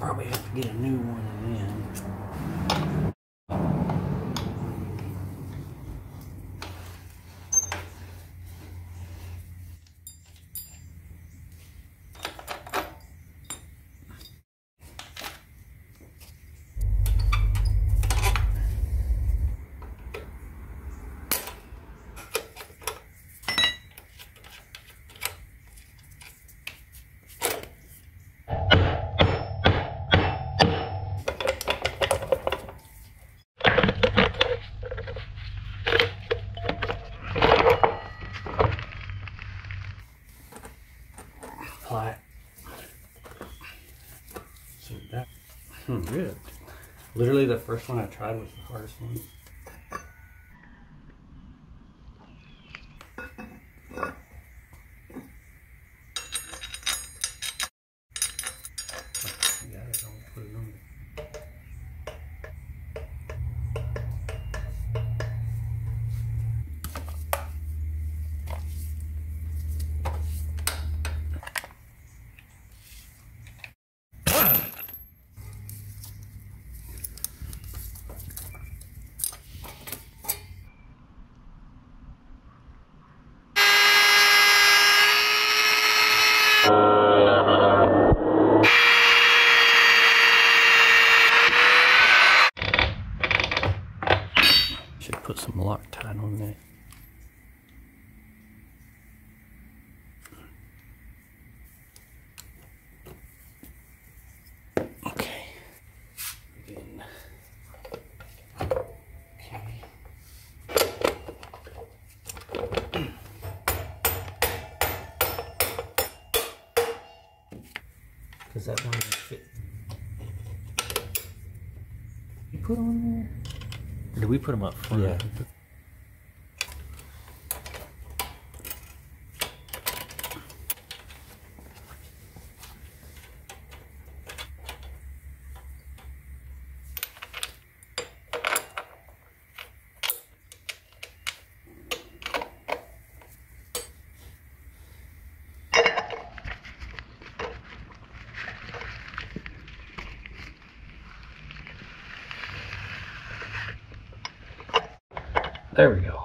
probably have to get a new one in. Apply it. So that good. Literally the first one I tried was the hardest one. Should put some Loctite on that. Okay. Again. Okay. Does that one fit? You put on there? Or did we put them up front? Yeah. There we go.